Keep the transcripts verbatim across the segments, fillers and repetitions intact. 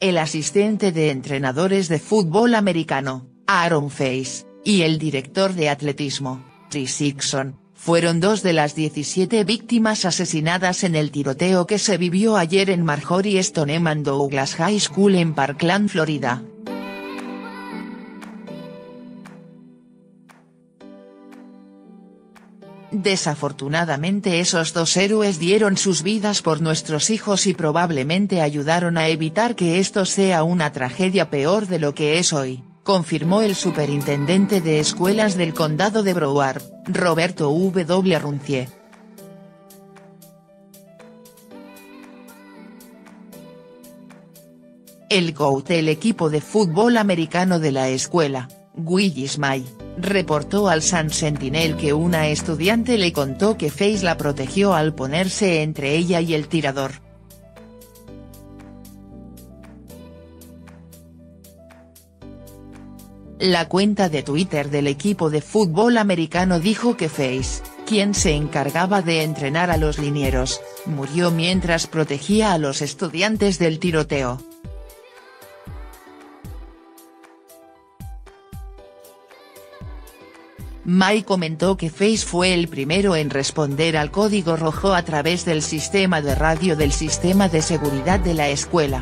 el asistente de entrenadores de fútbol americano, Aaron Feis, y el director de atletismo, Chris Hixon, fueron dos de las diecisiete víctimas asesinadas en el tiroteo que se vivió ayer en Marjorie Stoneman Douglas High School en Parkland, Florida. Desafortunadamente esos dos héroes dieron sus vidas por nuestros hijos y probablemente ayudaron a evitar que esto sea una tragedia peor de lo que es hoy, confirmó el superintendente de escuelas del condado de Broward, Roberto W. Runcie. El coach del equipo de fútbol americano de la escuela, Willis May, reportó al Sun Sentinel que una estudiante le contó que Feis la protegió al ponerse entre ella y el tirador. La cuenta de Twitter del equipo de fútbol americano dijo que Feis, quien se encargaba de entrenar a los linieros, murió mientras protegía a los estudiantes del tiroteo. May comentó que Feis fue el primero en responder al código rojo a través del sistema de radio del sistema de seguridad de la escuela.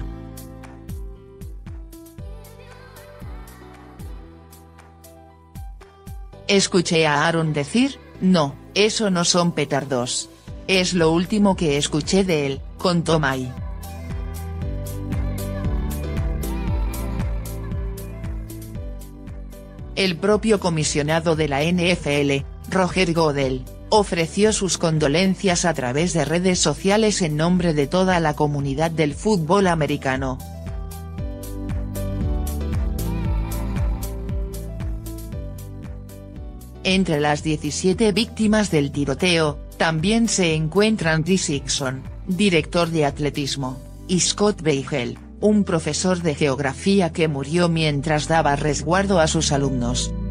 Escuché a Aaron decir, no, eso no son petardos. Es lo último que escuché de él, contó May. El propio comisionado de la N F L, Roger Goodell, ofreció sus condolencias a través de redes sociales en nombre de toda la comunidad del fútbol americano. Entre las diecisiete víctimas del tiroteo, también se encuentran Chris Hixon, director de atletismo, y Scott Beigel, un profesor de geografía que murió mientras daba resguardo a sus alumnos.